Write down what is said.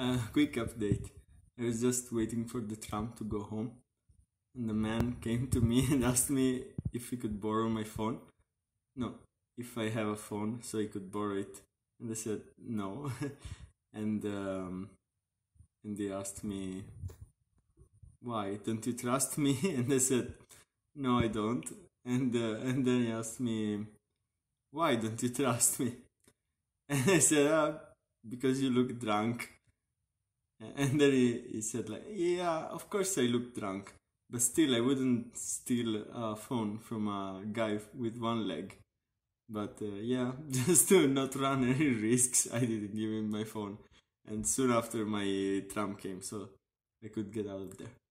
Quick update. I was just waiting for the tram to go home, and the man came to me and asked me if he could borrow my phone. No, if I have a phone, so he could borrow it. And I said no. and and he asked me, "Why? Don't you trust me?" And I said, "No, I don't." And then he asked me, "Why don't you trust me?" And I said, "Because you look drunk." And then he said like, "Yeah, of course I look drunk, but still I wouldn't steal a phone from a guy with one leg." But yeah, just to not run any risks, I didn't give him my phone. And soon after my tram came, so I could get out of there.